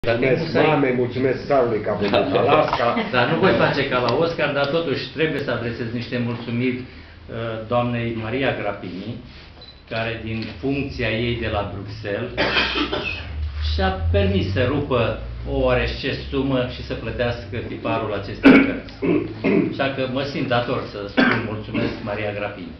Mulțumesc mamei, mulțumesc Sarului că a venit la Alaska. Dar nu voi face ca la Oscar, dar totuși trebuie să adresez niște mulțumiri doamnei Maria Grapini, care din funcția ei de la Bruxelles și-a permis să rupă o oarește sumă și să plătească tiparul acestei cărți. Așa că mă simt dator să spun mulțumesc Maria Grapini.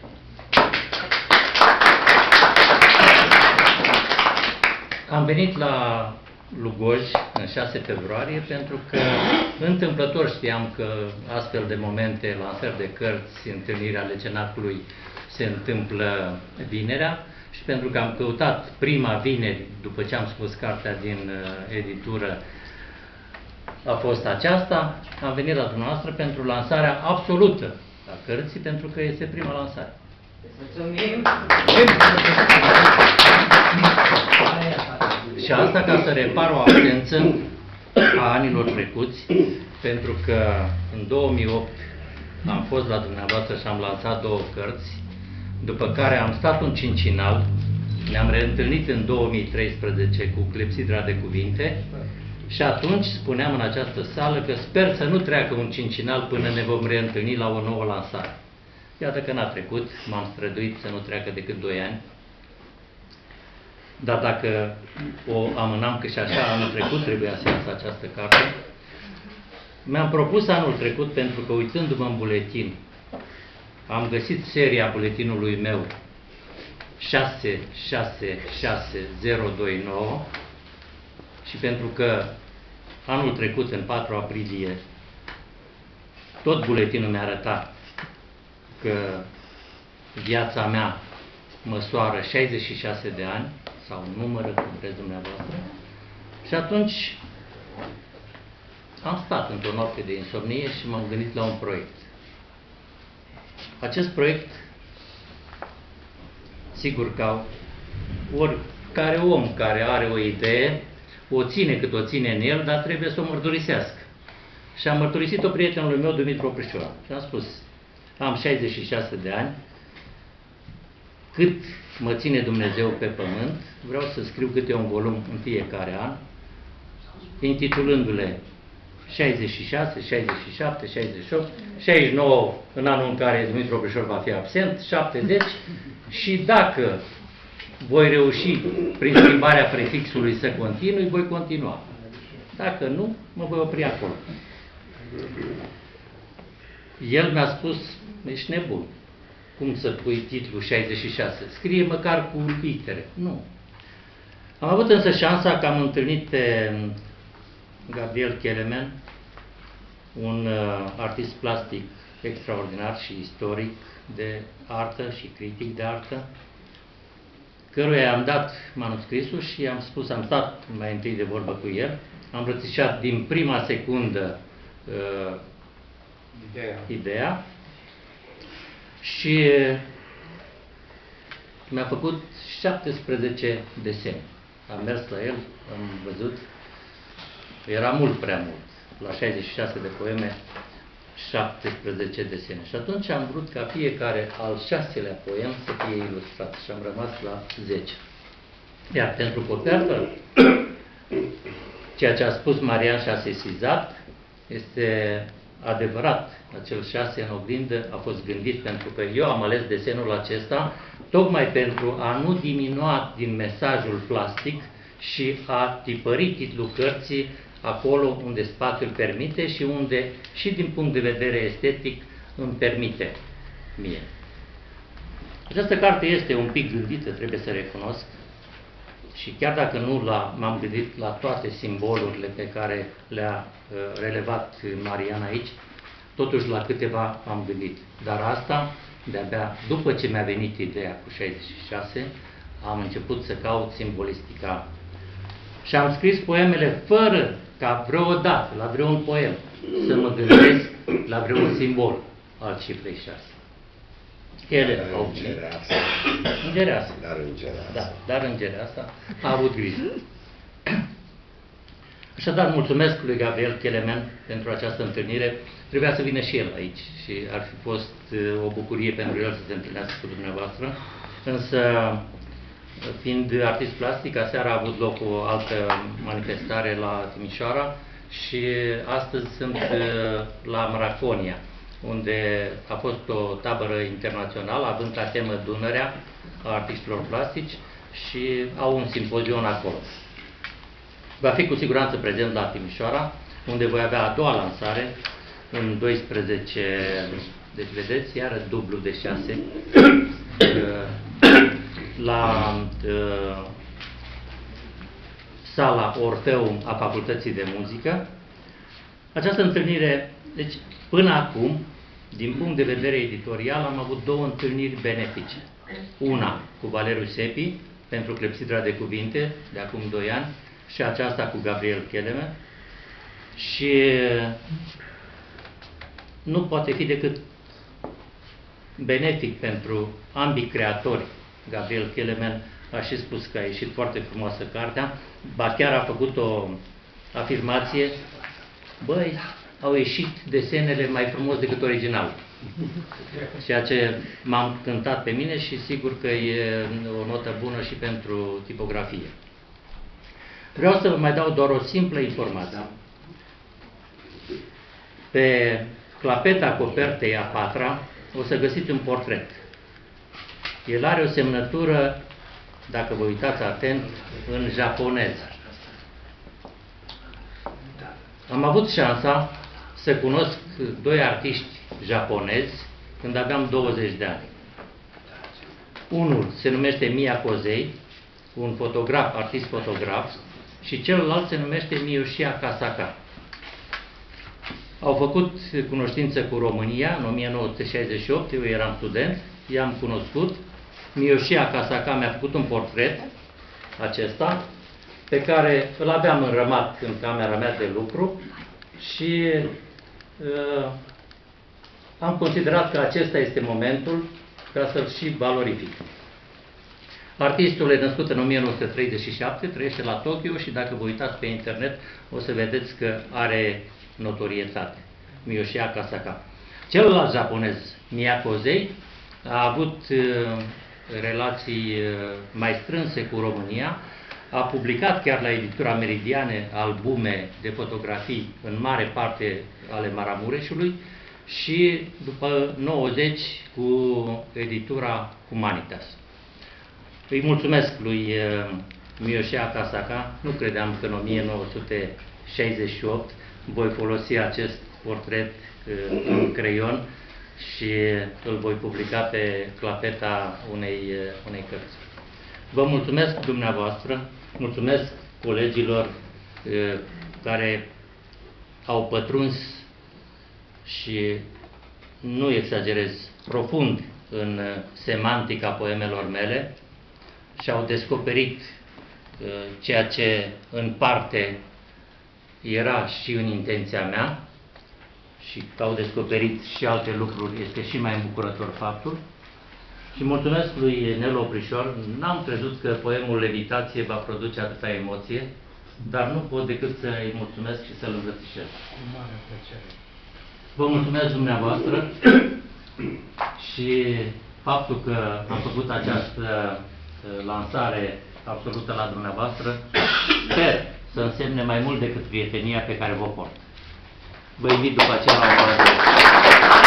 Am venit la Lugoj în 6 februarie pentru că întâmplător știam că astfel de momente, lansări de cărți, întâlniri ale cenacului se întâmplă vinerea și pentru că am căutat prima vineri, după ce am scos cartea din editură, a fost aceasta, am venit la dumneavoastră pentru lansarea absolută a cărții, pentru că este prima lansare. Mulțumim! Și asta ca să repar o absență a anilor trecuți, pentru că în 2008 am fost la dumneavoastră și am lansat 2 cărți, după care am stat un cincinal, ne-am reîntâlnit în 2013 cu Clepsidra de Cuvinte și atunci spuneam în această sală că sper să nu treacă un cincinal până ne vom reîntâlni la o nouă lansare. Iată că n-a trecut, m-am străduit să nu treacă decât 2 ani. Dar dacă o amânam, că și așa anul trecut trebuia să iasă această carte, mi-am propus anul trecut, pentru că uitându-mă în buletin, am găsit seria buletinului meu 666029 și pentru că anul trecut, în 4 aprilie, tot buletinul mi-a arătat că viața mea măsoară 66 de ani, sau numără, cum vreți dumneavoastră, și atunci am stat într-o noapte de insomnie și m-am gândit la un proiect. Acest proiect, sigur că oricare om care are o idee, o ține cât o ține în el, dar trebuie să o mărturisească. Și am mărturisit-o prietenului meu, Dumitru Oprișoara. Și am spus, am 66 de ani, cât mă ține Dumnezeu pe pământ, vreau să scriu câte un volum în fiecare an, intitulându-le 66, 67, 68, 69 în anul în care Dumitru Oprișor va fi absent, 70 și dacă voi reuși prin schimbarea prefixului să continui, voi continua. Dacă nu, mă voi opri acolo. El mi-a spus, ești nebun. Cum să pui titlul 66? Scrie măcar cu litere. Nu. Am avut însă șansa că am întâlnit pe Gabriel Kelemen, un artist plastic extraordinar și istoric de artă și critic de artă, căruia am dat manuscrisul și am spus, am stat mai întâi de vorbă cu el, am îmbrățișat din prima secundă ideea și mi-a făcut 17 desene. Am mers la el, am văzut, era mult prea mult. La 66 de poeme, 17 desene. Și atunci am vrut ca fiecare al 6-lea poem să fie ilustrat și am rămas la 10. Iar pentru copertă, ceea ce a spus Marian și a sesizat, este adevărat. Acel 6 în oglindă a fost gândit pentru că eu am ales desenul acesta tocmai pentru a nu diminua din mesajul plastic și a tipări titlul cărții acolo unde spațiul permite și unde și din punct de vedere estetic îmi permite mie. Această carte este un pic gândită, trebuie să recunosc, și chiar dacă nu m-am gândit la toate simbolurile pe care le-a relevat Marian aici, totuși la câteva am gândit. Dar asta, de-abia după ce mi-a venit ideea cu 66, am început să caut simbolistica. Și am scris poemele fără ca vreodată, la vreun poem, să mă gândesc la vreun simbol al cifrei 6. Ele au îngereasă. Îngereasă. Dar îngereasă. Da, dar îngereasă a avut grijă. Așadar, mulțumesc lui Gabriel Kelemen pentru această întâlnire. Trebuia să vină și el aici și ar fi fost o bucurie pentru el să se întâlnească cu dumneavoastră. Însă fiind artist plastic, aseară a avut loc o altă manifestare la Timișoara și astăzi sunt la Maraconia, unde a fost o tabără internațională, având ca temă Dunărea a artiștilor plastici și au un simpozion acolo. Va fi cu siguranță prezent la Timișoara, unde voi avea a doua lansare în 12, deci vedeți, iară dublu de 6, la sala Orfeum a Facultății de Muzică. Această întâlnire, deci până acum, din punct de vedere editorial, am avut două întâlniri benefice. Una cu Valeriu Sepi, pentru Clepsidra de cuvinte, de acum 2 ani, și aceasta cu Gabriel Kelemen. Și nu poate fi decât benefic pentru ambii creatori. Gabriel Kelemen a și spus că a ieșit foarte frumoasă cartea, ba chiar a făcut o afirmație: băi, au ieșit desenele mai frumos decât original. Ceea ce m-am cântat pe mine și sigur că e o notă bună și pentru tipografie. Vreau să vă mai dau doar o simplă informație. Pe clapeta copertei a 4-a o să găsiți un portret. El are o semnătură, dacă vă uitați atent, în japoneză. Am avut șansa să cunosc 2 artiști japonezi când aveam 20 de ani. Unul se numește Miyako-zei, un fotograf, artist fotograf, și celălalt se numește Miyoshi Akasaka. Au făcut cunoștință cu România în 1968, eu eram student, i-am cunoscut. Miyoshi Akasaka mi-a făcut un portret, acesta, pe care îl aveam înrămat în camera mea de lucru și am considerat că acesta este momentul ca să-l și valorific. Artistul e născut în 1937, trăiește la Tokyo și dacă vă uitați pe internet o să vedeți că are notorietate. Miyoshi Akasaka. Celălalt japonez, Miyako-zei, a avut relații mai strânse cu România, a publicat chiar la editura Meridiane albume de fotografii în mare parte ale Maramureșului și după 90 cu editura Humanitas. Îi mulțumesc lui Miyoshi Akasaka, nu credeam că în 1968 voi folosi acest portret în creion și îl voi publica pe clapeta unei cărți. Vă mulțumesc dumneavoastră, mulțumesc colegilor care au pătruns și nu exagerez, profund în semantica poemelor mele și au descoperit ceea ce în parte era și în intenția mea și că au descoperit și alte lucruri, este și mai îmbucurător faptul. Și mulțumesc lui Nelu Oprișor, n-am crezut că poemul Levitație va produce atâta emoție, dar nu pot decât să-i mulțumesc și să-l îmbrățișez. Cu mare plăcere. Vă mulțumesc dumneavoastră și faptul că am făcut această lansare absolută la dumneavoastră, sper să însemne mai mult decât prietenia pe care vă port. Vă invit după aceea la o